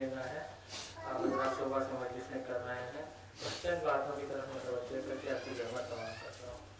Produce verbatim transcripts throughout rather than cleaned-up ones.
है आप लोग सुबह से मजलिस में कर रहे हैं, चंद बातों की तरफ मुतवज्जो करके आपकी जहमत तमाम कर रहा हूँ।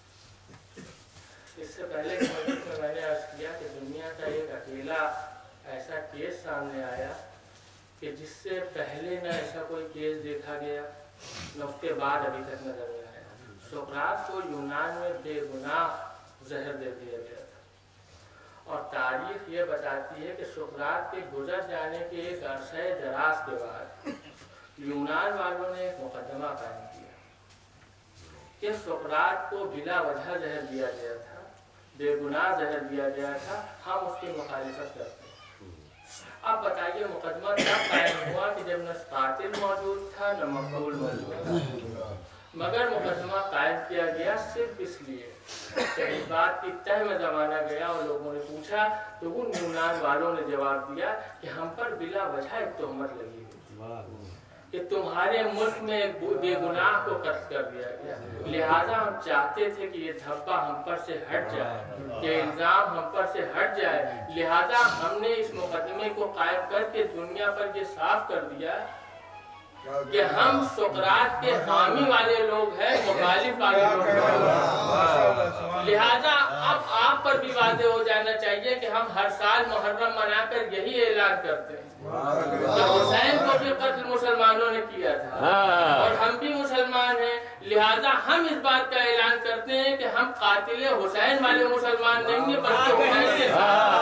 इससे पहले कि मजलिस में मैंने अर्ज किया कि दुनिया का एक अकेला ऐसा केस सामने आया कि जिससे पहले न ऐसा कोई केस देखा गया न उसके बाद अभी तक नजर में आया। सुकरात को यूनान में बेगुनाह जहर दे दिया गया था और तारीख ये बताती है कि सुकरात के गुजर जाने के एक अरसे दराज के बाद यूनान वालों ने एक मुकदमा कायम किया कि सुकरात को बिला वजह जहर दिया गया था, बेगुनाह जहर दिया गया था, हम उसकी मुखालिफत करते हैं। अब बताइए मुकदमा तब कायम हुआ कि जब न कातिल मौजूद था न मकबूल मौजूद था, मगर मुकदमा कायम किया गया सिर्फ इसलिए कि इस बात की तह में जमाना गया और लोगों ने पूछा तो उन यूनान वालों ने जवाब दिया कि हम पर बिला वजह एक तोहमत लगी हुई कि तुम्हारे मुल्क में बेगुनाह को कत्ल कर दिया गया, लिहाजा हम चाहते थे कि ये धब्बा हम पर से हट जाए, ये इल्जाम हम पर से हट जाए, लिहाजा हमने इस मुकदमे को कायम करके दुनिया पर ये साफ कर दिया कि हम सुकरात के हामी वाले लोग हैं, मुखालिफ वाले लोग हैं। लिहाजा अब आप पर भी वाज़ेह हो जाना चाहिए कि हम हर साल मुहर्रम मनाकर यही ऐलान करते हैं कि हुसैन को भी कत्ल मुसलमानों ने किया था और हम भी मुसलमान हैं, लिहाजा हम इस बात का ऐलान करते हैं कि हम कातिल हुसैन वाले मुसलमान नहीं हैं बल्कि हुसैन के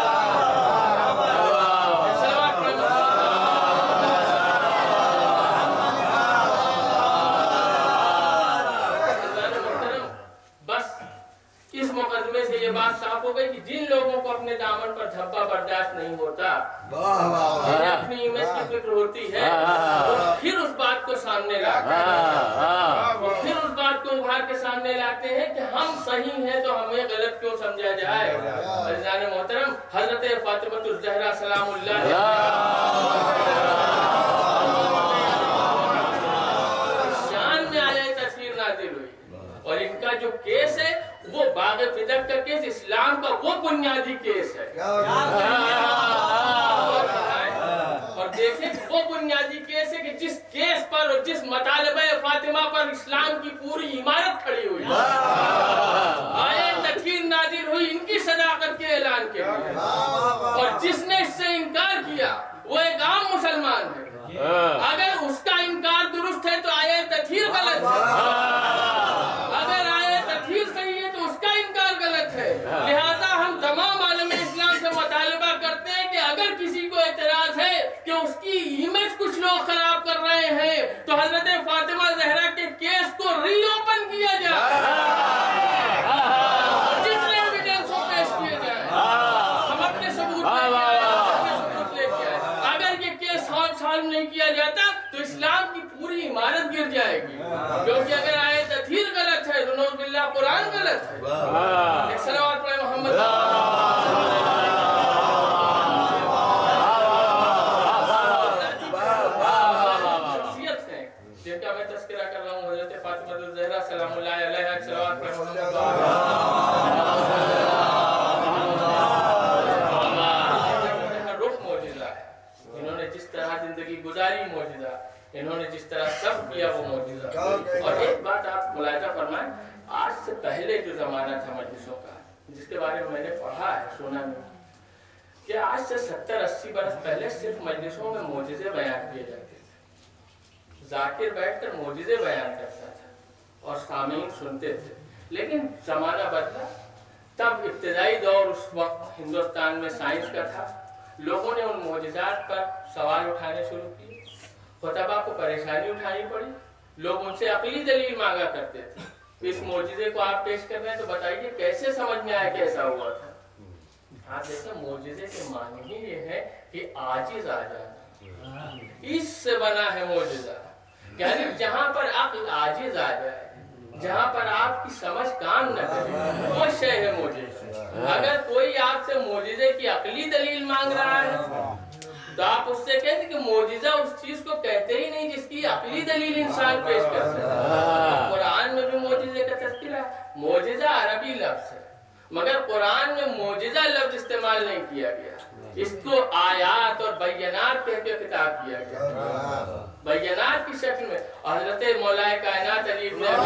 बात साफ हो गई कि जिन लोगों को अपने दामन पर धब्बा बर्दाश्त नहीं होता, जिन्हें अपनी इमेज की फिक्र होती है, वो फिर उस बात को सामने लाते हैं, वो फिर उस बात को उभार के सामने लाते हैं कि हम सही हैं तो हमें गलत क्यों समझा जाए। अज़ीज़ान मोहतरम, हज़रत फातिमा ज़हरा सलामुल्लाह शान में आया तस्वीर नाज़िल हुई और इनका जो केस है वो बाग़े फिदक का केस इस्लाम का वो बुनियादी केस है और देखें वो बुनियादी केस है कि जिस केस पर और जिस मतालबे फातिमा पर इस्लाम की पूरी इमारत खड़ी हुई, आयत तकफीर नाज़िल हुई इनकी सदाकत के ऐलान के लिए, और जिसने इससे इनकार किया वो एक आम मुसलमान है। अगर उसका इनकार दुरुस्त है तो आयत तकफीर गलत है, अगर आयत तकफीर सही है तो उसका इनकार गलत है। लिहाजा हम तमाम आलम इस्लाम से मुतालबा करते हैं कि अगर किसी को एतराज है कि उसकी इमेज कुछ लोग खराब कर रहे हैं तो हजरत फातिमा ज़हरा के केस को रीओपन किया जाए, जितने एविडेंस हो पेश किए जाए, हम अपने सबूत लेके आए। अगर ये केस सॉल्व नहीं किया जाता तो इस्लाम की पूरी इमारत गिर जाएगी, क्योंकि अगर आयत तकफीर गलत है तो नऊज़ बिल्लाह कुरान गलत है। एक सलावत पढ़े मोहम्मद शख्सियत है जिनका मैं तज़किरा कर रहा हूँ, हज़रत फातिमा ज़हरा सलामुल्लाह अलैहा। एक सलावत पढ़े मोहम्मद जिंदगी गुजारी मौजूदा, इन्होंने जिस तरह सब किया वो मौजूदा। और एक बात आप मुलाहिजा फरमाएं, आज से पहले जो जमाना था मजलिसों का जिसके बारे में मैंने पढ़ा है सुना नहीं कि आज से सत्तर अस्सी बरस पहले सिर्फ मजलिसों में मौजिज़े बयान किए जाते थे, जाकिर बैठकर मौजिज़े बयान करता था और सामीन सुनते थे। लेकिन जमाना बदला, तब इब्तिदाई दौर उस वक्त हिंदुस्तान में साइंस का था, लोगों ने उन मौजिज़ात पर सवाल उठाने शुरू किए, खुतबा को परेशानी उठानी पड़ी, लोग उनसे अकली दलील मांगा करते थे। इस मौजिज़े को आप पेश कर रहे हैं तो बताइए कैसे समझ में आया कैसा हुआ था। हाँ देखिए, मौजिज़े के माने ही ये है कि आजिज़ आ जाना, इससे बना है मौजिज़ा, यानी जहाँ पर अक्ल आजिज़ आ जाए, जहाँ पर आपकी समझ काम न करे, वो शय है मौजिज़ा। अगर कोई आपसे मौजिज़े की अकली दलील मांग रहा है तो आप उससे कहते कि मौजिज़ा उस चीज को कहते ही नहीं जिसकी अकली दलील इंसान पेश कर सकता है। कुरान में भी मौजिज़े का तज़किरा, मौजिज़ा अरबी लफ्ज़ है, مگر قرآن میں معجزہ لفظ استعمال نہیں کیا گیا، اس کو آیات اور بینات کہہ کے خطاب کیا گیا، بینات کی شکل میں۔ حضرت مولا کائنات علی ابن ابی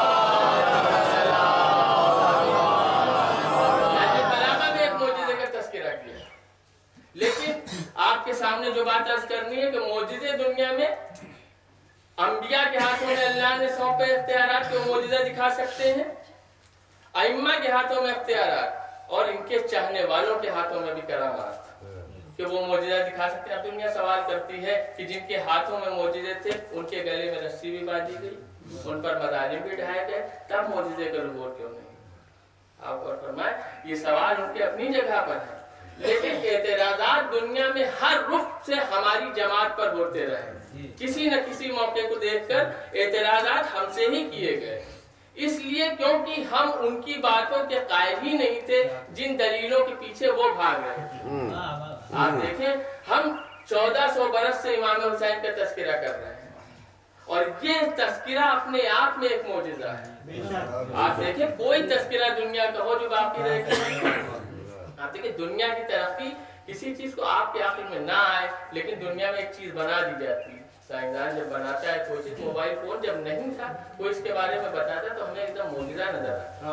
بلاغہ میں ایک معجزے کا تذکرہ کیا، لیکن آپ کے سامنے جو بات عرض کرنی ہے کہ معجزے دنیا میں انبیاء کے ہاتھوں میں اللہ نے سونپے اختیارات کو معجزہ دکھا سکتے ہیں، ائمہ کے ہاتھوں میں اختیارات اور ان کے چاہنے والوں کے ہاتھوں میں بھی کرامات کہ وہ معجزہ دکھا سکتے ہیں۔ اب دنیا سوال کرتی ہے کہ جن کے ہاتھوں میں معجزے تھے ان کے گلے میں رسی بھی باندھی گئی، ان پر مظالم بھی ڈھائے گئے، تب معجزے کا ظہور کیوں نہیں؟ آپ اور فرمائیں یہ سوال ان کی اپنی جگہ پر ہے، لیکن اعتراضات دنیا میں ہر رخ سے ہماری جماعت پر ہوتے رہے، کسی نہ کسی موقع کو دیکھ کر اعتراضات ہم سے ہی کیے گئے، اس لیے کیونکہ ہم ان کی باتوں کے قائل ہی نہیں تھے جن دلیلوں کے پیچھے وہ بھاگ رہے۔ آپ دیکھیں ہم چودہ سو برس سے امام حسین کا تذکرہ کر رہے ہیں اور یہ تذکرہ اپنے آپ میں ایک معجزہ ہے۔ آپ دیکھیں کوئی تذکرہ دنیا کا ہو جو باقی رہ گیا، آپ دیکھیں دنیا کی ترقی کسی چیز کو آپ کے عقل میں نہ آئے لیکن دنیا میں ایک چیز بنا دی جاتی ہے۔ سائنسدان جب بناتا ہے کوئی چیز، موبائل فون جب نہیں تھا کوئی اس کے بارے میں بتاتا تو ہمیں ایک دم معجزہ نظر آتا۔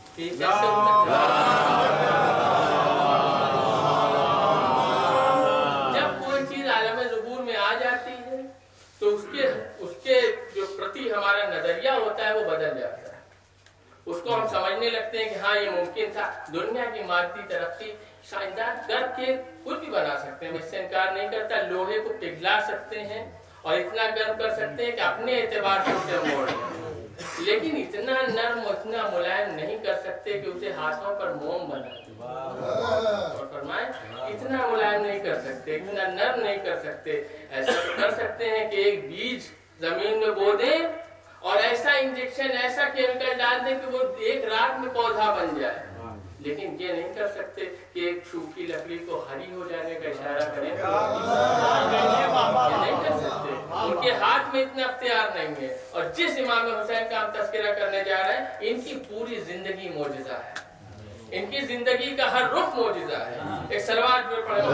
جب کوئی چیز عالم ظہور میں آ جاتی ہے تو اس کے اس کے جو پرتی ہمارا نظریہ ہوتا ہے وہ بدل جاتا ہے، اس کو ہم سمجھنے لگتے ہیں کہ ہاں یہ ممکن تھا۔ دنیا کی مادی ترقی سائنسدان کر کے کچھ بھی بنا سکتے ہیں، میں اس سے انکار نہیں کرتا، لوہے کو پگھلا سکتے ہیں اور اتنا گرم کر سکتے ہیں کہ اپنے اعتبار سے اسے موڑ دیں، لیکن اتنا نرم اور اتنا ملائم نہیں کر سکتے کہ اسے ہاتھوں پر موم بنا دیں۔ اور فرمائیں اتنا ملائم نہیں کر سکتے، اتنا نرم نہیں کر سکتے، ایسا تو کر سکتے ہیں کہ ایک بیج زمین میں بو دیں اور ایسا انجیکشن ایسا کیمیکل ڈال دیں کہ وہ ایک رات میں پودا بن جائے، لیکن یہ نہیں کر سکتے کہ ایک سوکھی لکڑی کو ہری ہو جانے کا اشارہ کریں، یہ نہیں کر سکتے، ان کے ہاتھ میں اتنا اختیار نہیں ہے۔ اور جس امام حسین کا ہم تذکرہ کرنے جا رہے ہیں ان کی پوری زندگی معجزہ ہے، ان کی زندگی کا ہر رخ معجزہ ہے۔ ایک سلوات پر پڑھیں،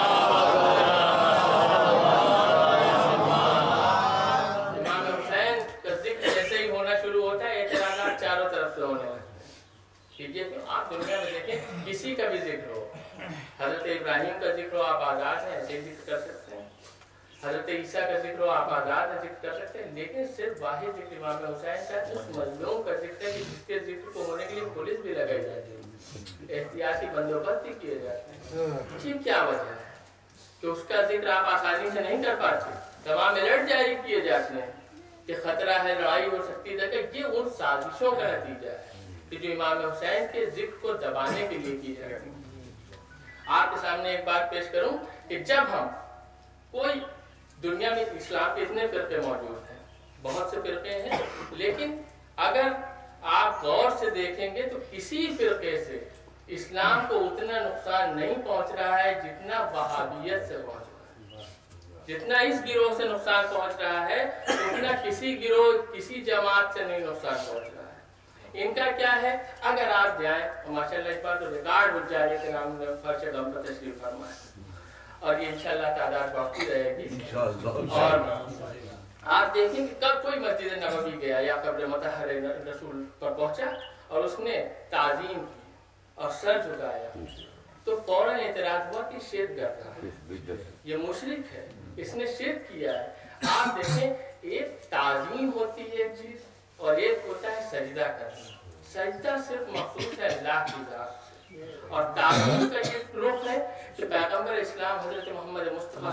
امام حسین کا ذکر جیسے ہی ہونا شروع ہوتا ہے اعتراضات چاروں طرف سے ہونے لگتے ہیں۔ آپ دنیا میں دیکھیں کسی کا بھی ذکر ہو، حضرت ابراہیم کا ذکر ہو آپ آزاد ہیں، ایسے ذکر کر سکتے ہیں، حضرت عیسیٰ کا ذکر ہو آپ آزاد ہیں ذکر کر سکتے ہیں، لیکن صرف واحد ذکر امام حسین کا اس مظلوم کا ذکر ہے کہ جس کے ذکر کو ہونے کے لیے پولیس بھی لگائی جاتی ہے، احتیاطی بندوبست بھی کیے جاتے ہیں۔ جی کیا وجہ ہے کہ اس کا ذکر آپ آسانی سے نہیں کر پاتے، تمام الرٹ جاری کیے جاتے ہیں کہ خطرہ ہے، لڑائی ہو سکتی ہے، کہ یہ ان سازشوں کا نتیجہ ہے جو امام حسین کے ذکر کو دبانے کے لیے کی جاتی ہے۔ آپ کے سامنے ایک بات پیش کروں کہ جب ہم کوئی دنیا میں اسلام کے اتنے فرقے موجود ہیں، بہت سے فرقے ہیں، لیکن اگر آپ غور سے دیکھیں گے تو کسی فرقے سے اسلام کو اتنا نقصان نہیں پہنچ رہا ہے جتنا وہابیت سے پہنچ رہا ہے، جتنا اس گروہ سے نقصان پہنچ رہا ہے اتنا کسی گروہ کسی جماعت سے نہیں نقصان پہنچ رہا ہے۔ ان کا کیا ہے، اگر آپ جائیں ماشاءاللہ اس بار تو ریکارڈ ہو جائے کہ نام فرش غم پر تشریف فرمائیں اور یہ انشاءاللہ تعداد بڑھتی رہے گی، اور آپ دیکھیں کہ کب کوئی مسجد نبوی گیا یا قبر مطہر رسول پر پہنچا اور اس نے تعظیم کی اور سر جھکایا تو فوراً اعتراض ہوا کہ شرک کر رہا ہے، یہ مشرک ہے، اس نے شرک کیا ہے۔ آپ دیکھیں ایک تعظیم ہوتی ہے ایک چیز اور ایک ہوتا ہے سجدہ کرنا، سجدہ صرف مخصوص ہے اللہ کی ذات سے، اور تعظیم کا یہ رخ ہے کہ پیغمبر اسلام حضرت محمد مصطفیٰ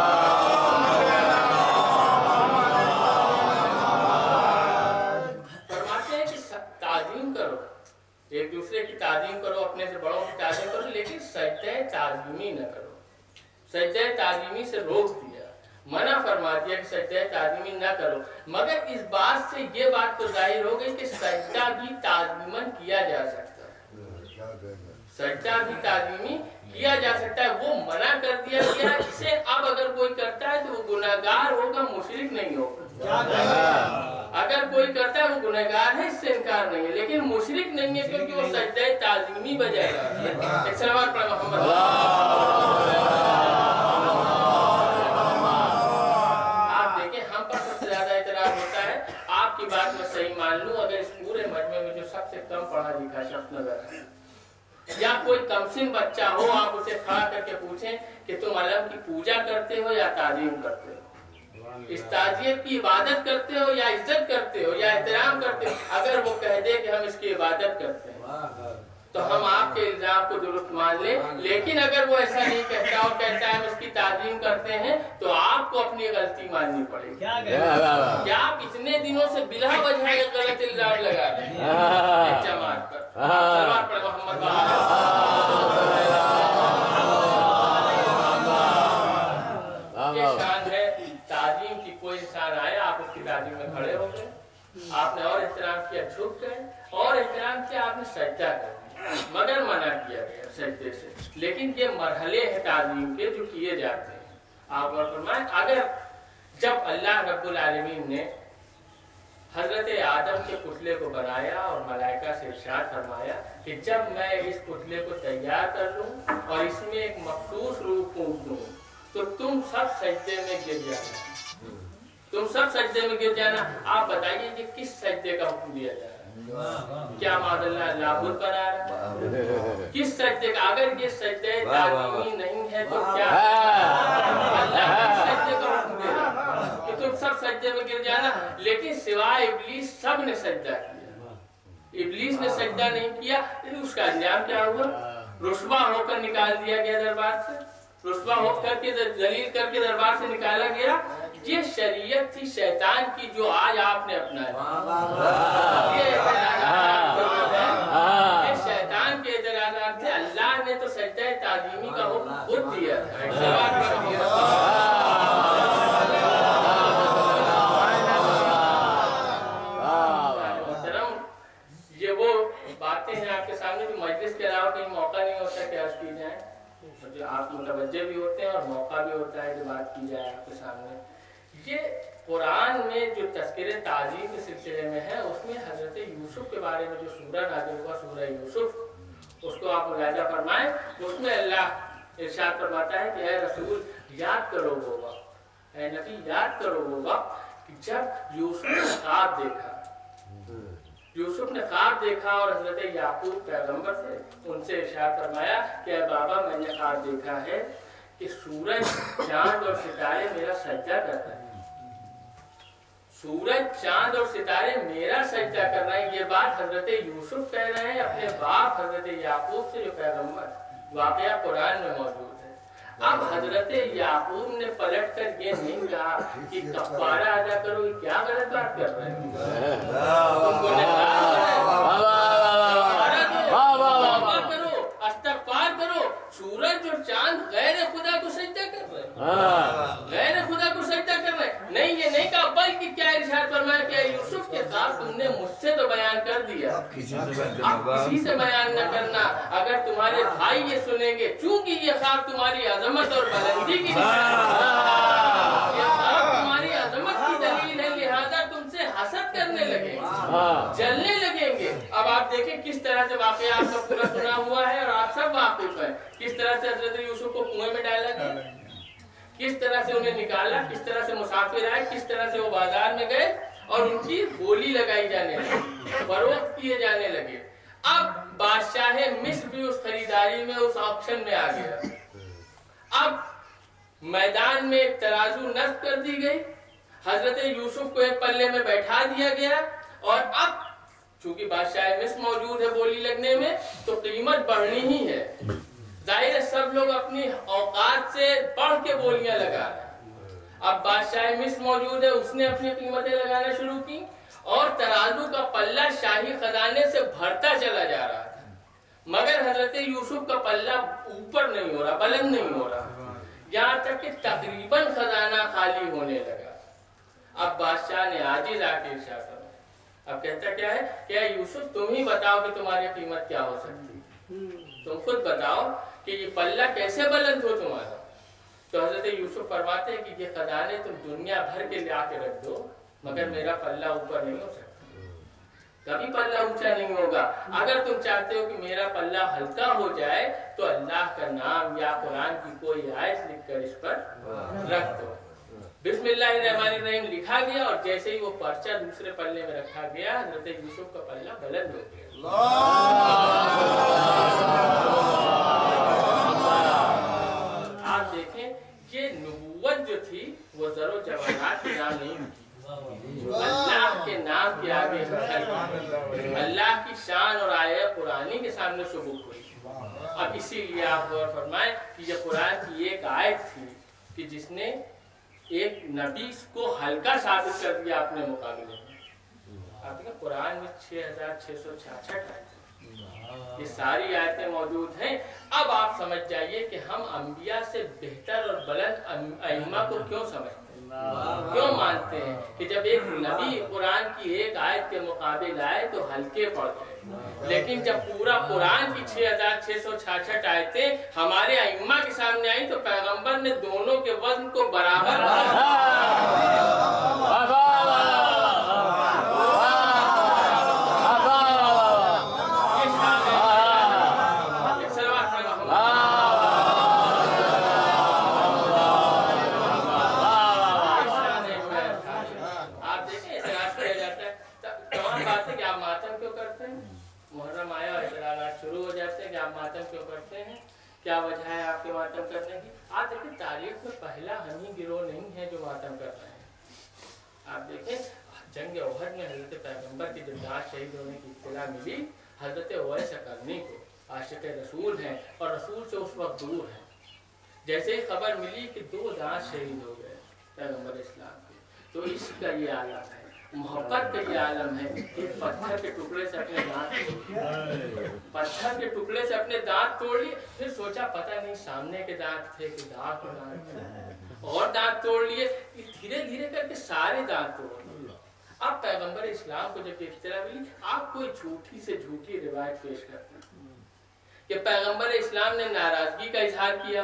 فرماتے ہیں کہ تعظیم کرو، ایک دوسرے کی تعظیم کرو، اپنے سے بڑوں کی تعظیم کرو، لیکن سجدہ تعظیمی نہ کرو۔ سجدہ تعظیمی سے روک دیا، منع فرما دیا کہ سجدہ تعظیمی نہ کرو، مگر اس بات سے یہ بات تو ظاہر ہو گئی کہ سجدہ بھی تعظیماً کیا جا سکتا ہے، سجدہ بھی تعظیمی کیا جا سکتا ہے، وہ منع کر دیا گیا۔ اسے اب اگر کوئی کرتا ہے تو وہ گناہگار ہوگا، مشرک نہیں ہوگا۔ اگر कोई करता है वो गुनहगार है, इससे इनकार नहीं है, लेकिन मुशरिक नहीं है क्योंकि वो सजदा ताज़ीमी बजाएगा। एक सलवात पढ़ मोहम्मद। आप देखें हम पर सबसे ज्यादा इतराज होता है, आपकी बात मैं सही मान लूं, अगर इस पूरे मजमे में जो सबसे कम पढ़ा लिखा शख्स नजर है या कोई कमसिन बच्चा हो, आप उसे खड़ा करके पूछें कि तुम अलम की पूजा करते हो या ताज़ीम करते हो, इस ताज़ियत की इबादत करते हो या इज्जत करते हो या एहतराम करते हो, अगर वो कह दे कि हम इसकी इबादत करते हैं तो हम आपके इल्जाम को दुरुस्त मान लें। लेकिन अगर वो ऐसा नहीं कहता और कहता है हम इसकी ताज़ीम करते हैं तो आपको अपनी गलती माननी पड़ेगी। क्या आप इतने दिनों से बिला वजह गलत इल्जाम लगा रहे हैं जमात पर? सलवात पढ़ मोहम्मद। ये शान है ताज़ीम की, कोई इंसान आया आप उसकी ताज़ीम में खड़े हो गए, आपने और एहतराम किया, झुक गए, और एहतराम किया, आपने सजदा कर दिया, मगर मना किया गया सजदे से। लेकिन ये मरहले हैं ताज़ीम के जो किए जाते हैं। आप और फरमाएं, अगर जब अल्लाह रब्बुल आलमीन ने हजरत आदम के पुतले को बनाया और मलाइका से इरशाद फरमाया कि जब मैं इस पुतले को तैयार कर लूं और इसमें एक मखसूस रूह फूंक दूं तो तुम सब सजदे में गिर जाना, तुम सब सजदे में गिर जाना। आप बताइए कि किस सजदे का हुक्म दिया जा रहा है? क्या मादल्ला लाबुद बना रहा है? किस सजदे का? अगर ये सजदे ताज़ीमी नहीं है तो क्या अल्लाह किस सजदे का हुक्म दे रहा है कि तुम सब सजदे में गिर जाना? लेकिन सिवाय इब्लीस सब ने सजदा किया, इब्लीस ने सजदा नहीं किया। उसका अंजाम क्या हुआ? रुस्वा होकर निकाल दिया गया दरबार से, रुस्वा होकर के जलील करके दरबार से निकाला गया। ये शरीयत थी शैतान की जो आज आपने अपनाई। ये ये शैतान के इतराज़ात थे। अल्लाह ने तो सजदा ताज़ीमी का हुक्म खुद दिया था। ये वो बातें हैं आपके सामने जो मजलिस के अलावा कहीं मौका नहीं होता कि अर्ज़ की जाए, जो आप मुतवज्जे भी होते हैं और मौका भी होता है कि बात की जाए आपके सामने। ये कुरान में जो तज़किरे ताज़ीम के सिलसिले में है उसमें हज़रत यूसुफ के बारे में जो सूरह नाज़िल हुआ, सूरह यूसुफ, उसको आप मुलाहिज़ा फरमाएं। उसमें अल्लाह इरशाद फरमाता है कि ऐ रसूल याद करो वो वक्त, ऐ नबी याद करो वो वक्त कि जब यूसुफ ने ख्वाब देखा, यूसुफ ने ख्वाब देखा और हज़रत याकूब पैगंबर से उनसे इरशाद फरमाया कि ऐ बाबा मैंने ख्वाब देखा है कि सूरज, चांद और सितारे मेरा सजदा कर रहे हैं, सूरज, चांद और सितारे मेरा सजदा कर रहे हैं। ये बात हजरत यूसुफ कह रहे हैं अपने बाप हजरत याकूब से जो पैगंबर, वाक़या कुरान में मौजूद है। अब हजरत याकूब ने पलट कर ये नहीं कहा कि कफ़ारा अदा करो, क्या गलत बात कर रहे हैं, सूरज और चांद गैर खुदा को सजदा कर रहे हैं, गैर खुदा को सजदा कर रहे हैं। नहीं, ये नहीं कहा, बल्कि क्या इरशाद फरमाया कि यूसुफ के ख्वाब तुमने मुझसे तो बयान कर दिया, अब किसी से बयान न करना। अगर तुम्हारे भाई ये सुनेंगे, चूंकि ये ख्वाब तुम्हारी अजमत और बुलंदी की ये ख्वाब तुम्हारी अजमत की दलील है, लिहाजा तुमसे हसद करने लगेंगे, जलने लगेंगे। अब आप देखें किस तरह से वाकया आपका पूरा सुना हुआ है और आप सब वाकिफ है किस तरह से हजरत यूसुफ को कुएं में डाला गया, किस तरह से उन्हें निकाला, किस तरह से मुसाफिर आए, किस तरह से वो बाजार में गए और उनकी बोली लगाई जाने लगी, फरोख्त किए जाने लगे। अब बादशाह मिस्र भी उस खरीदारी में, उस ऑप्शन में आ गया। अब मैदान में एक तराजू नस्ब कर दी गई, हजरत यूसुफ को एक पल्ले में बैठा दिया गया और अब चूंकि बादशाह मिस्र मौजूद है बोली लगने में, तो कीमत बढ़नी ही है। जाहिर है सब लोग अपनी औकात से बढ़ के बोलियां लगा रहे हैं। अब बादशाह मिस्र मौजूद है, उसने अपनी कीमतें लगाना शुरू की और तराजू का पल्ला शाही खजाने से भरता चला जा रहा था, मगर हजरत यूसुफ का पल्ला ऊपर नहीं हो रहा, बुलंद नहीं हो रहा, यहाँ तक कि तकरीबन खजाना खाली होने लगा। अब बादशाह ने आजिज आके इरशाद फरमाया, अब कहता क्या है, क्या यूसुफ तुम ही बताओ कि तुम्हारी कीमत क्या हो सकती, तुम खुद बताओ कि ये पल्ला कैसे बुलंद हो तुम्हारा। तो हजरत यूसुफ फरमाते हैं कि ये खजाने तुम दुनिया भर के ले आके रख दो, مگر میرا پلہ اوپر نہیں ہو سکتا، کبھی پلہ اونچا نہیں ہوگا۔ اگر تم چاہتے ہو کہ میرا پلہ ہلکا ہو جائے تو اللہ کا نام یا قرآن کی کوئی آیت لکھ کر اس پر رکھ دو۔ بسم اللہ الرحمن الرحیم لکھا گیا اور جیسے ہی وہ پرچہ دوسرے پلے میں رکھا گیا حضرت یوسف کا پلہ بلند ہو گیا۔ آپ دیکھیں کہ نبوت جو تھی وہ زر و جواہرات کے نام نہیں تھی، اللہ کے نام کے آگے اللہ کی شان اور آیت قرآنی کے سامنے ثبوت ہوئی۔ اب اسی لیے آپ غور فرمائیں کہ یہ قرآن کی ایک آیت تھی کہ جس نے ایک نبی کو ہلکا ثابت کر دیا اپنے مقابلے میں۔ آپ دیکھیں قرآن میں چھ ہزار چھ سو چھیاسٹھ آیتیں، یہ ساری آیتیں موجود ہیں۔ اب آپ سمجھ جائیے کہ ہم انبیاء سے بہتر اور بلند ائمہ کو کیوں سمجھتے ہیں، کیوں مانتے ہیں کہ جب ایک نبی قرآن کی ایک آیت کے مقابل آئے تو ہلکے پڑ گئے، لیکن جب پورا قرآن کی چھ ہزار چھ سو چھیاسٹھ آیتیں ہمارے ائمہ کے سامنے آئیں تو پیغمبر نے دونوں کے وزن کو برابر کیا وجہ ہے آپ کے ماتم کرنے کی؟ آپ دیکھیں تاریخ میں پہلا ہم ہی گروہ نہیں ہے جو ماتم کر رہے ہیں۔ آپ دیکھیں جنگ احد میں حضرت پیغمبر کی جب داعش شہید ہونے کی اطلاع ملی، حضرت اویس قرنی کو عاشق رسول ہیں اور رسول سے اس وقت دور ہیں، جیسے ہی خبر ملی کہ دو داعش شہید ہو گئے پیغمبر اسلام کے، تو اس کا یہ عالم ہے، محبت کا یہ عالم ہے کہ پتھر کے ٹکڑے سے اپنے دانت پتھر کے ٹکڑے سے اپنے دانت توڑ لیے، پھر سوچا پتہ نہیں سامنے کے دانت تھے کہ دانت کے دانت تھے، اور دانت توڑ لیے، دھیرے دھیرے کر کے سارے دانت توڑ لیے۔ اب پیغمبر اسلام کو جب اطلاع ملی، آپ کوئی جھوٹی سے جھوٹی روایت پیش کرتے ہیں کہ پیغمبر اسلام نے ناراضگی کا اظہار کیا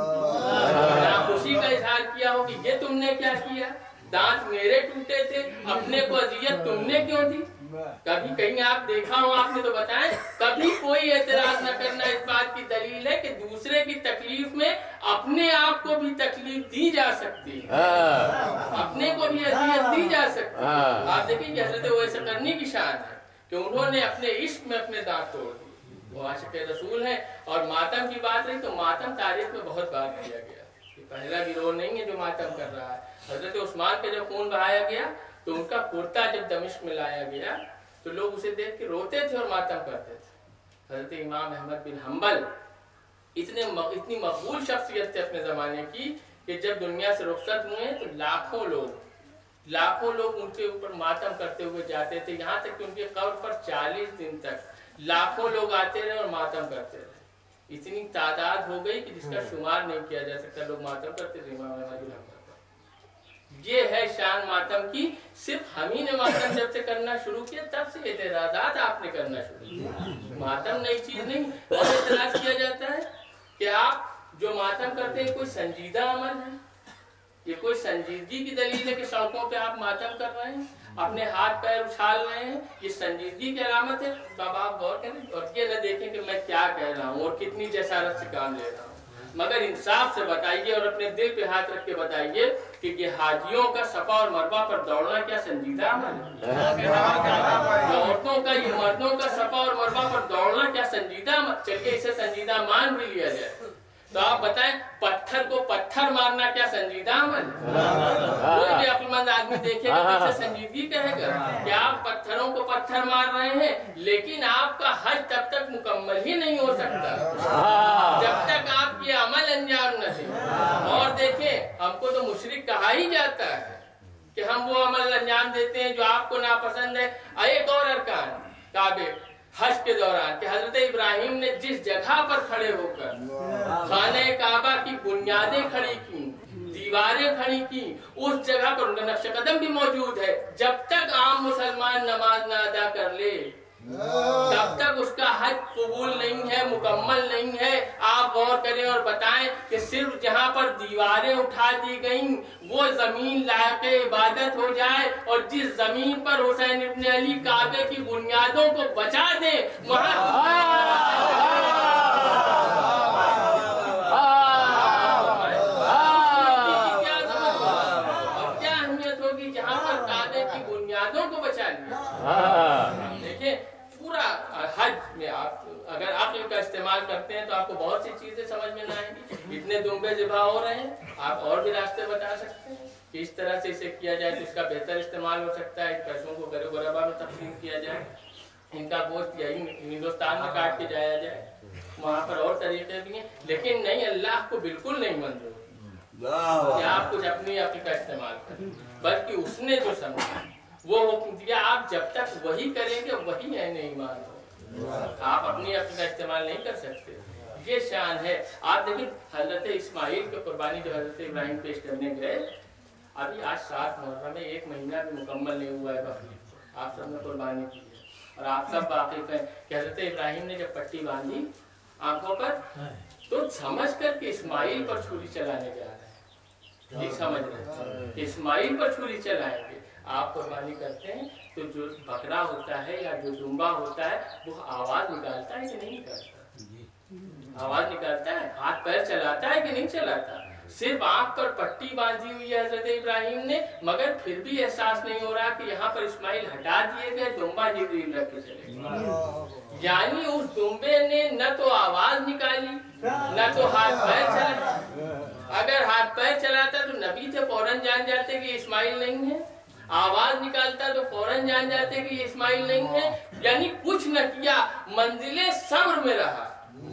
ہو، ناخوشی کا اظہار کیا ہو کہ یہ تم نے کیا کیا، دانت میرے ٹوٹے تھے، اپنے کو اذیت تم نے کیوں دی؟ کبھی کہیں آپ دیکھا ہو، آپ نے تو بتائیں، کبھی کوئی اعتراض نہ کرنا اس بات کی دلیل ہے کہ دوسرے کی تکلیف میں اپنے آپ کو بھی تکلیف دی جا سکتی ہے، اپنے کو بھی اذیت دی جا سکتی ہے۔ آپ دیکھیں کہ حضرت اویس قرنی کی شان ہے کہ انہوں نے اپنے عشق میں اپنے دانت توڑ دیے، وہ عاشق رسول ہیں۔ اور ماتم کی بات رہی تو ماتم تاریخ میں بہت بات کیا گیا، پہلا گروہ نہیں ہے جو ماتم کر رہا ہے۔ حضرت عثمان کا جب خون بہایا گیا تو ان کا کرتا جب دمشق میں لایا گیا تو لوگ اسے دیکھ کے روتے تھے اور ماتم کرتے تھے۔ حضرت امام احمد بن حنبل اتنے اتنی مقبول شخصیت تھے اپنے زمانے کی کہ جب دنیا سے رخصت ہوئے تو لاکھوں لوگ لاکھوں لوگ ان کے اوپر ماتم کرتے ہوئے جاتے تھے، یہاں تک کہ ان کی قبر پر چالیس دن تک لاکھوں لوگ آتے رہے اور ماتم کرتے رہے۔ اتنی تعداد ہو گئی کہ جس کا شمار نہیں کیا جا سکتا، لوگ ماتم کرتے تھے امام احمد بن حنبل۔ یہ ہے شان ماتم کی۔ صرف ہم ہی نے ماتم جب سے کرنا شروع کیا تب سے اعتراضات آپ نے کرنا شروع کیا۔ ماتم نئی چیز نہیں، اور اعتراض کیا جاتا ہے کہ آپ جو ماتم کرتے ہیں کوئی سنجیدہ عمل ہے، یہ کوئی سنجیدگی کی دلیل ہے کہ سڑکوں پہ آپ ماتم کر رہے ہیں، اپنے ہاتھ پیر اچھال رہے ہیں، یہ سنجیدگی کی علامت ہے؟ تو اب آپ غور کریں اور یہ نہ دیکھیں کہ میں کیا کہہ رہا ہوں اور کتنی جسارت سے کام لے رہا ہوں، مگر انصاف سے بتائیے اور اپنے دل پہ ہاتھ رکھ کے بتائیے کہ یہ حاجیوں کا صفا اور مروہ پر دوڑنا کیا سنجیدہ عمل ہے؟ عورتوں کا یہ مردوں کا صفا اور مروہ پر دوڑنا کیا سنجیدہ عمل؟ چلیے اسے سنجیدہ مان بھی لیا جائے تو آپ بتائیں پتھر کو پتھر مارنا کیا سنجیدہ عمل ہے؟ کوئی بھی عقل مند آدمی دیکھے گا تو اسے سنجیدگی کہے گا کہ آپ پتھروں کو پتھر مار رہے ہیں، لیکن آپ کا حج تب تک مکمل ہی نہیں ہو سکتا جب تک آپ یہ عمل انجام نہ دیں۔ اور دیکھیں ہم کو تو مشرک کہا ہی جاتا ہے کہ ہم وہ عمل انجام دیتے ہیں جو آپ کو ناپسند ہے۔ ایک اور ارکان کعبے حج کے دوران کہ حضرت ابراہیم نے جس جگہ پر کھڑے ہو کر خانہ کعبہ کی بنیادیں کھڑی کی، دیواریں کھڑی کی، اس جگہ پر ان کا نقش قدم بھی موجود ہے۔ جب تک عام مسلمان نماز نہ ادا کر لے तब तक उसका हज कबूल नहीं है, मुकम्मल नहीं है। आप गौर करें और बताएं कि सिर्फ जहाँ पर दीवारें उठा दी गईं वो जमीन लायक इबादत हो जाए, और जिस जमीन पर हुसैन इब्न अली काबे की बुनियादों को बचा दे वहाँ देखिए पूरा हज में आप अगर अक्ल का इस्तेमाल करते हैं तो आपको बहुत सी चीजें समझ में न आएंगी। इतने दुम्बे ज़िबा हो रहे हैं, आप और भी रास्ते बता सकते हैं कि इस तरह से इसे किया जाए तो इसका बेहतर इस्तेमाल हो सकता है। पैसों को गरीब गुरबा में तकसीम किया जाए, इनका गोश्त यही हिंदुस्तान में काट के जाया जाए, वहाँ पर और तरीके भी हैं। लेकिन नहीं, अल्लाह को बिल्कुल नहीं मंजूर कि आप कुछ अपनी अक्ल का इस्तेमाल करें, बल्कि उसने जो समझा वो हुक्म दिया, आप जब तक वही करेंगे वही है नहीं ईमान हो, आप अपनी अक्ल का इस्तेमाल नहीं कर सकते। ये शान है। आप देखिए हजरत इस्माइल की कुर्बानी जो हजरत इब्राहिम पेश करने गए, अभी आज सात मुहर्रम में एक महीना भी मुकम्मल नहीं हुआ है बकरीद को, आप सब ने कुर्बानी की है और आप सब वाकिफ हैं कि हजरत इब्राहिम ने जब पट्टी बांधी आंखों पर तो समझ कर के इस्माइल पर छुरी चलाने जा रहे हैं, ये समझ रहे हैं कि इस्माइल पर छुरी चलाएंगे। आप कुर्बानी करते हैं तो जो बकरा होता है या जो दुम्बा होता है वो आवाज निकालता है कि नहीं निकालता? आवाज निकालता है, हाथ पैर चलाता है कि नहीं चलाता? सिर्फ आंख पर पट्टी बांधी हुई है हजरत इब्राहिम ने, मगर फिर भी एहसास नहीं हो रहा कि यहाँ पर इस्माइल हटा दिए गए, दुम्बा जिब्रील रख के चले। यानी उस दुम्बे ने न तो आवाज निकाली न तो हाथ पैर चला। अगर हाथ पैर चलाता तो नबी थे फौरन जान जाते कि इस्माइल नहीं है, आवाज निकालता तो फौरन जान जाते कि ये इस्माइल नहीं है। यानी कुछ न किया, मंजिले सब्र में रहा,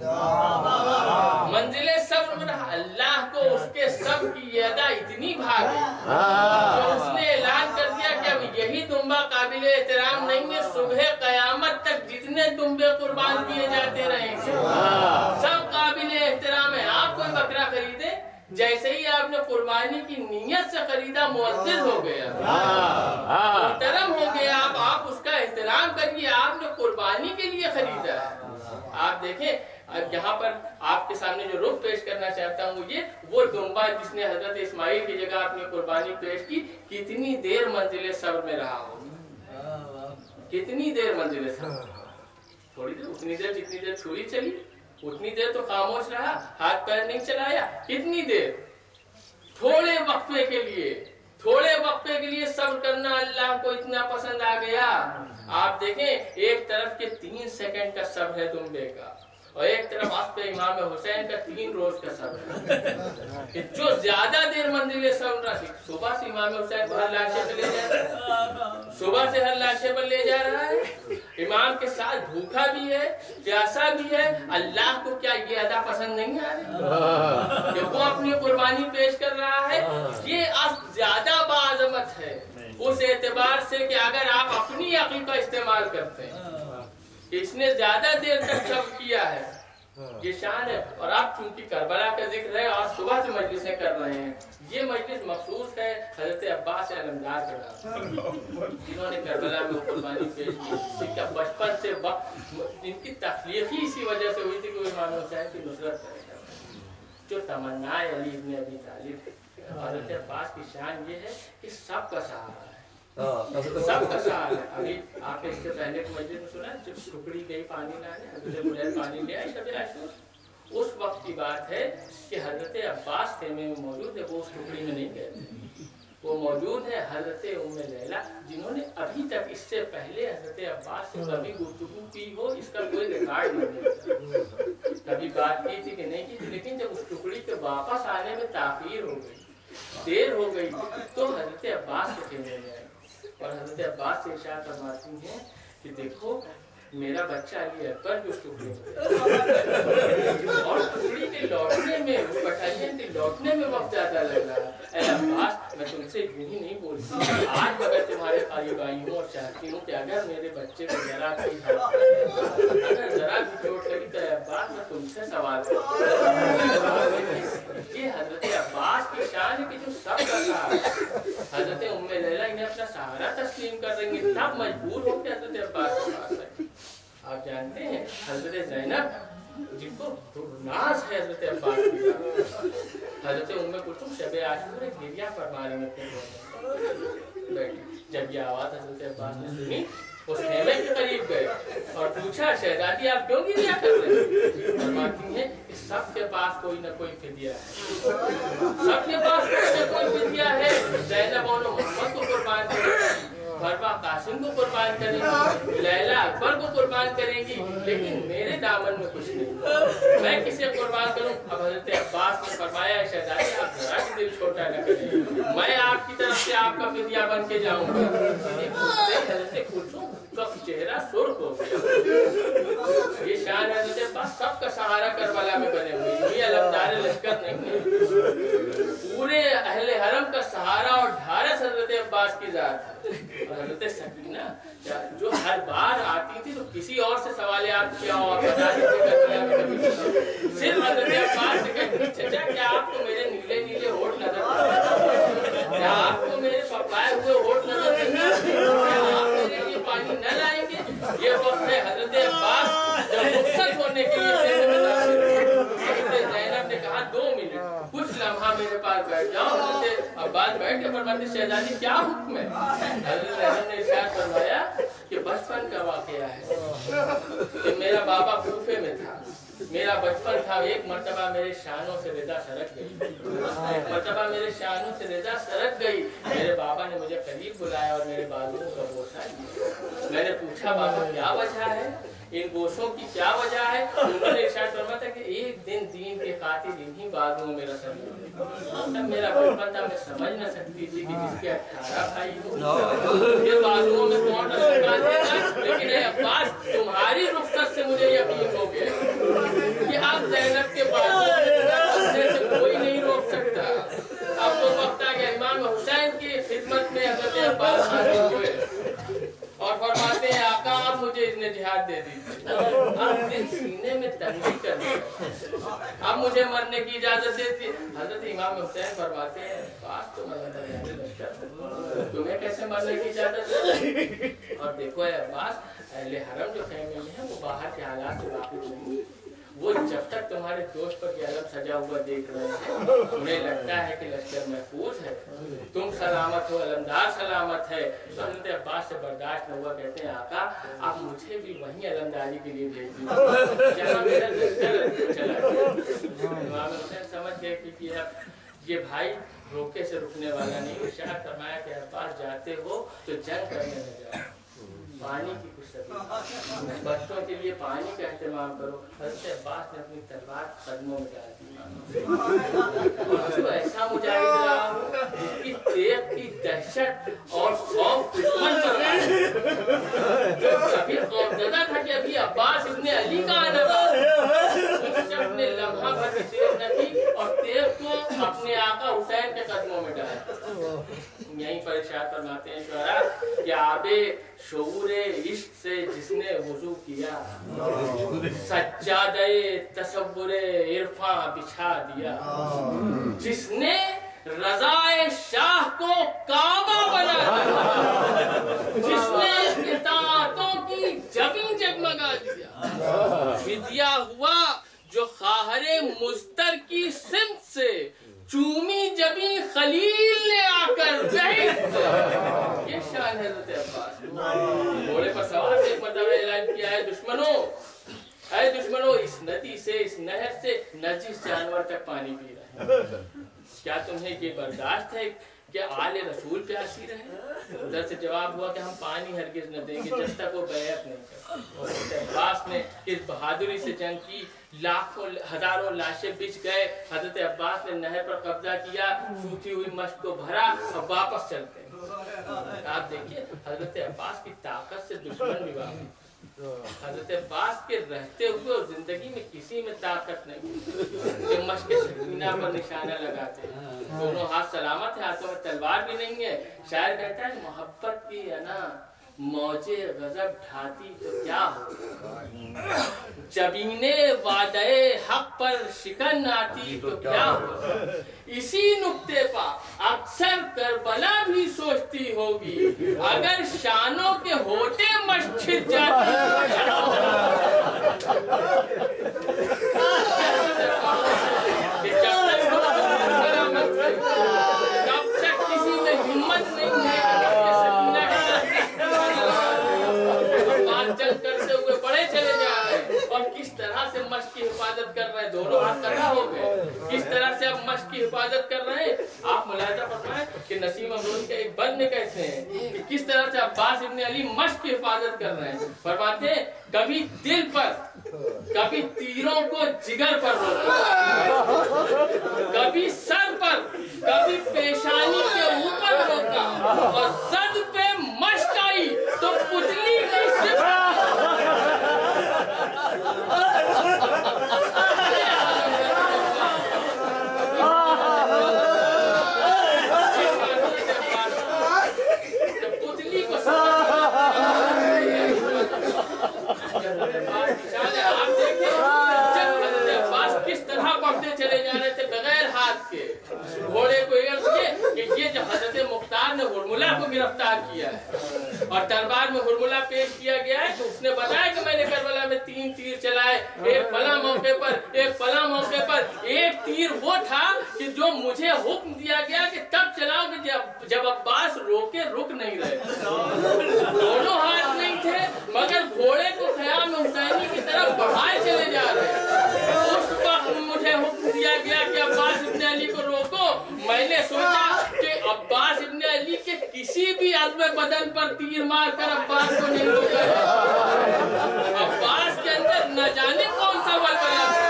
मंजिले सब्र में रहा। अल्लाह को उसके सब्र की अदा इतनी भागी तो उसने ऐलान कर दिया कि अब यही दुम्बा काबिल एहतराम नहीं है, सुबह कयामत तक जितने दुम्बे कुर्बान किए जाते रहेंगे सब काबिल एहतराम है। आप कोई बकरा खरीदे, जैसे ही आपने कुर्बानी की नीयत से खरीदा मुअज्जज हो गया, मुहतरम हो गया, आप आप उसका एहतराम करिए, आपने कुर्बानी के लिए खरीदा है। आप देखें अब यहाँ पर आपके सामने जो रुख पेश करना चाहता हूँ ये वो दुम्बा जिसने हजरत इस्माइल की जगह अपनी कुर्बानी पेश की, कितनी देर मंजिले सब्र में रहा होगा, कितनी देर मंजिले सब्र, थोड़ी देर, उतनी देर जितनी देर छुरी चली उतनी देर तो खामोश रहा, हाथ पैर नहीं चलाया। कितनी देर? थोड़े वक्फे के लिए, थोड़े वक्फे के लिए सब्र करना अल्लाह को इतना पसंद आ गया। आप देखें एक तरफ के तीन सेकंड का सब्र है दुम्बे का और एक तरफ आप पे इमाम हुसैन का तीन रोज का सब्र है। जो ज्यादा देर मंजिले सब्र रहा, सुबह से इमाम हुसैन को हर लाशे पर ले जा रहा है, सुबह से हर लाशे पर ले जा रहा है, इमाम के साथ भूखा भी है, प्यासा भी है। अल्लाह को क्या ये अदा पसंद नहीं आ रही कि वो अपनी कुर्बानी पेश कर रहा है? ये अब ज्यादा बाअज़मत है उस एतबार से कि अगर आप अपनी अक्ल का इस्तेमाल करते हैं, इसने ज्यादा देर तक सब किया है, ये शान है। और आप चूंकि करबला का जिक्र है और सुबह से मजलिसें कर रहे हैं, ये मजलिस मखसूस है हजरत अब्बास अलमदार के नाम, जिन्होंने करबला में कुर्बानी पेश की। इनका बचपन से वक्त इनकी तख्लीक ही इसी वजह से हुई थी कि वो इमाम हुसैन की नुसरत करेगा। जो तमन्ना अली इब्न अबी तालिब, हजरत अब्बास की शान ये है कि सबका सहारा है, सबका सहारा है। अभी आपने इससे पहले की मस्जिद में सुना जब टुकड़ी गई पानी लाने, हजरत पानी ले आई शब आशूर, उस वक्त की बात है कि हजरत अब्बास खेमे में मौजूद है, वो उस टुकड़ी में नहीं गए थे, वो मौजूद है हजरत उम्मे लैला, जिन्होंने अभी तक इससे पहले हजरत अब्बास से कभी गुफ्तगू की हो इसका कोई रिकॉर्ड नहीं, कभी बात की थी कि नहीं की थी। लेकिन जब उस टुकड़ी के वापस आने में ताखीर हो गई, देर हो गई, तो हजरत अब्बास के खेमे में आई और हजरत अब्बास से इशारा फरमाती हैं कि देखो मेरा बच्चा अली अकबर भी उस टुकड़ी में और टुकड़ी के लौटने में, बटालियन के लौटने में वक्त ज्यादा लग रहा है। अब्बास मैं तुमसे यूं ही नहीं बोलती, आज मगर तुम्हारे करीब आई हूँ और चाहती हूँ कि अगर मेरे बच्चे को जरा भी अगर जरा भी चोट लगी तो अब्बास मैं तुमसे सवाल करूँ। ये हजरत अब्बास की शान है कि जो सब कर रहा है, हजरत उम्मे लैला इन्हें अपना सहारा तस्लीम कर रही है, तब मजबूर हो के हजरत अब्बास के पास आए। आप जानते हैं हजरत ज़ैनब जिनको नाज है हजरत अब्बास की, हजरत उम्मे कुलसूम शब आशूरा गिरिया फरमा रही थी बैठी। जब ये आवाज़ हजरत अब्बास ने सुनी उस खेमे के करीब गए और पूछा शहजादी आप क्यों गिरिया कर रहे हैं? फरमाती हैं कि सबके पास कोई ना कोई फिदिया है, सबके पास कोई ना कोई फिदिया है। ज़ैनब और मोहम्मद को कुर्बान करेंगी, फरवा कासिम को कुर्बान करेंगी, लैला अकबर को कुर्बान करेंगी, लेकिन मेरे दामन में कुछ नहीं, मैं किसे कुर्बान करूं? अब हजरत अब्बास ने फरमाया शहजादी आप जरा भी दिल छोटा न करें, मैं आपकी तरफ से आपका फिदिया बन के जाऊंगा। हजरत कुलसूम का चेहरा सुर्ख हो गया। ये शान हजरत अब्बास सबका सहारा करबला में बने हुए, ये अलमदार लश्कर नहीं है, पूरे अहले हरम का सहारा और ढारस हजरत अब्बास की जात है। हजरत सकीना जो हर बार आती थी तो किसी और से सवाल आप क्या हो, आप बता दीजिए, सिर्फ हजरत अब्बास से कहती चाचा क्या आपको मेरे नीले नीले होठ नजर आते हैं, क्या आपको मेरे पपाए हुए होठ नजर आते हैं, क्या आप मेरे लिए पानी न लाएंगे? ये वक्त है हजरत अब्बास जब रुखसत होने के लिए हजरत ज़ैनब ने कहा दो मिनट कुछ लम्हा मेरे पास बैठ जाओ। हजरत अब्बास बैठ के फरमाते शहजादी क्या हुक्म है? हजरत ज़ैनब ने इरशाद फरमाया कि बचपन का वाकया है कि मेरा बाबा कूफे में था, मेरा बचपन था, एक मर्तबा मेरे शानों से रिदा सरक गई, एक मर्तबा मेरे शानों से रिदा सरक गई। मेरे बाबा ने मुझे करीब बुलाया और मेरे बालों का बोसा दिया। मैंने पूछा बाबा क्या वजह है, इन बोसों की क्या वजह है? उन्होंने इरशाद फरमाया था कि एक दिन दीन के खातिर इन्हीं बालों में मेरा सर तब मेरा बचपन था, मैं समझ न सकती थी कि जिसके अठारह भाई हो ये बालों में कौन रसूल देगा, लेकिन अब्बास तुम्हारी रुखसत से मुझे यकीन हो गया कि आप ज़ैनब के बालों से कोई नहीं रोक सकता। अब तो वक्त आ गया इमाम हुसैन की खिदमत में हजरत अब्बास हाजिर हुए और फरमाते हैं आका आप मुझे इज़्न जिहाद दे दीजिए, आप दिल सीने में तंगी कर दीजिए, आप मुझे मरने की इजाजत दे दी। हजरत इमाम हुसैन फरमाते हैं बात तो मैं तुम्हें कैसे मरने की इजाजत दे? और देखो अब्बास अहले हरम जो खेमे में है वो बाहर के हालात से वाकिफ नहीं, वो जब तक तुम्हारे दोस्त पर अलम सजा हुआ देख रहे हैं उन्हें लगता है कि लश्कर महफूज है, तुम सलामत हो, अलमदार सलामत है। तो हजरत अब्बास से बर्दाश्त न हुआ, कहते हैं आका आप मुझे भी वहीं अलमदारी के लिए भेज दीजिए जहाँ मेरा लश्कर चला गया। इमाम हुसैन समझ गए कि ये भाई रोके से रुकने वाला नहीं। इरशाद फरमाया कि अब्बास जाते हो तो जंग करने न जाओ, पानी की कुछ सब्जी बच्चों के लिए पानी का एहतमाम करो। हजरत अब्बास ने अपनी तलवार कदमों में डाल दी और जो ऐसा मुजाहिद रहा हो जिसकी तेग की दहशत और खौफ दुश्मन पर है, जो कभी खौफजदा था कि अभी अब्बास इब्ने अली का आना था, अपने लम्हा भर की तेग न की और तेग को अपने आका हुसैन के कदमों में डाला। यहीं पर इरशाद फरमाते हैं शुअरा कि आबे शऊरे इश्क से जिसने वुजू किया, सज्जादे तसव्वुरे इरफा बिछा दिया, जिसने रज़ाए शाह को काबा बना दिया, जिसने इताअतों की जबीं जगमगा दिया, फिदिया हुआ जो खाहरे मुस्तर की सिमत से चूमी जबी खलील ने आकर ये शान है हजरत अब्बास। घोड़े पर सवार एक मतलब ऐलान किया है दुश्मनों, ऐ दुश्मनों इस नदी से इस नहर से नजीस जानवर तक पानी पी रहे हैं, क्या तुम्हें ये बर्दाश्त है कि आले रसूल प्यासी रहे? उधर से जवाब हुआ कि हम पानी हरगिज न देंगे जब तक वो बैत नहीं करते। अब्बास ने इस बहादुरी से जंग की, लाखों हजारों लाशें बिछ गए। हजरत अब्बास ने नहर पर कब्जा किया, सूखी हुई मश्क को भरा और वापस चलते हैं। आप देखिए हजरत अब्बास की ताकत से दुश्मन भी वापस, हजरत अब्बास के रहते हुए और जिंदगी में किसी में ताकत नहीं जो मश्क सकीना पर निशाना लगाते, दोनों हाथ सलामत है, हाथों में तलवार भी नहीं है। शायर कहता है मोहब्बत की है ना मौजे गजब ढाती तो क्या हो, जबीने वादे हक पर शिकन आती तो क्या हो, इसी नुक्ते पर अक्सर करबला भी सोचती होगी, अगर शानों के होते मस्जिद जाती तो क्या हो। हिफाजत कर रहे हैं। आप मुलाहिजा फरमाएं कि नसीम अमरोही के एक बंद में कैसे हैं कि किस तरह से अब्बास इब्न अली मश्क की हिफाजत कर रहे हैं। फरमाते हैं कभी दिल पर, कभी तीरों को जिगर पर रोका, कभी सर पर, कभी पेशानी के ऊपर रोका, और सद पे मश्क आई तो पुतली की सिर्फ चले जा रहे थे बगैर हाथ के, घोड़े को कि ये जब हजरत मुख्तार ने हुरमुला को गिरफ्तार किया है और दरबार में हुरमुला पेश किया गया है, तो उसने बताया कि मैंने करबला में तीन तीर चलाए, एक फला मौके पर, एक फला मौके पर। एक तीर वो था कि जो मुझे हुक्म दिया गया कि तब चलाओ कि जब जब अब्बास रोके रुक नहीं रहे, दोनों हाथ नहीं थे, मगर घोड़े को ख्याम हुसैनी की तरफ बढ़ाए चले जा रहे। उस वक्त मुझे हुक्म दिया गया कि अब्बास इब्न अली को रोको। मैंने सोचा कि अब्बास इब्न अली के किसी भी अज़्म बदन पर तीर मार कर अब्बास को नहीं रोका। अब्बास के अंदर न जाने कौन सा वलवला था,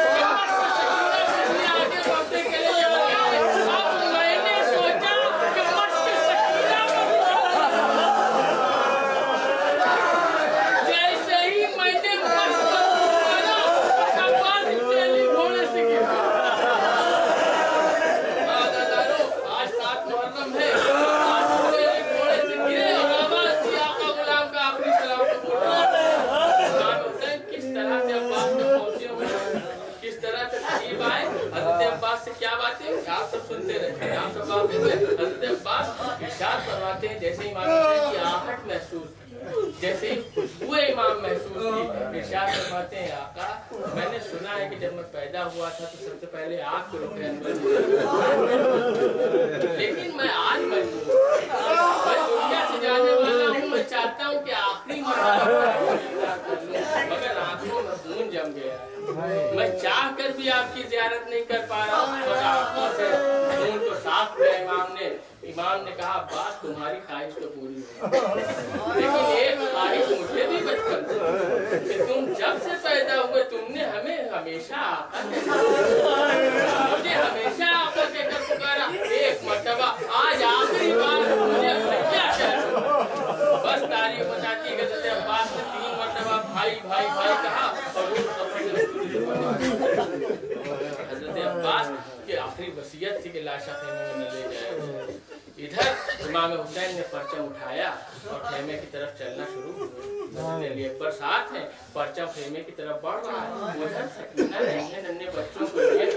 आगे बढ़ते चले जा रहे हैं। अब मैंने सोचा कि मश्क सकीना जैसे ही मैंने मश्क अब्बास इब्न अली घोड़े से गिर गया। आज सात मुहर्रम है, आज घोड़े से गिरे और आवाज दी आका गुलाम का आखिरी सलाम कबूल। इमाम हुसैन किस तरह से अब्बास में पहुंचे हुए, किस तरह से तकलीफ आए। हज़रत अब्बास से क्या बातें आप सब सुनते रहते हैं, आप सब वाक़िफ़ हैं। हज़रत अब्बास इरशाद फरमाते हैं जैसे इमाम हुसैन की आहट महसूस की, जैसे ही खुशबू इमाम महसूस की, इरशाद फरमाते हैं आका मैंने सुना है कि जब मैं पैदा हुआ था तो सबसे पहले आग को रुके अंदर, लेकिन मैं आज महसूस, मैं दुनिया से जाने वाला हूँ, मैं चाहता हूँ कि आखिरी मगर आंखों में खून जम गया है, मैं चाह कर भी आपकी ज़ियारत नहीं कर पा रहा हूँ। और आंखों से खून को साफ किया इमाम ने। इमाम ने कहा अब्बास तुम्हारी ख्वाहिश तो पूरी हो, लेकिन एक ख्वाहिश मुझे भी बचपन से कि तुम जब से पैदा हुए तुमने हमें हमेशा आका मुझे हमेशा आका कहकर पुकारा। एक मर्तबा आज आखिरी बार मुझे भैया कह, बस तारीफ बताती है कि अब्बास ने तीन मर्तबा भाई भाई भाई कहा और हज़रत अब्बास की आखिरी वसीयत थी कि लाशा खेमे में न ले जाए। इधर इमाम हुसैन ने परचम उठाया और खेमे की तरफ चलना शुरू हुआ। अली अकबर साथ हैं, परचम खेमे की तरफ बढ़ रहा है। उधर सकीना नन्हे नन्हे बच्चों को लिए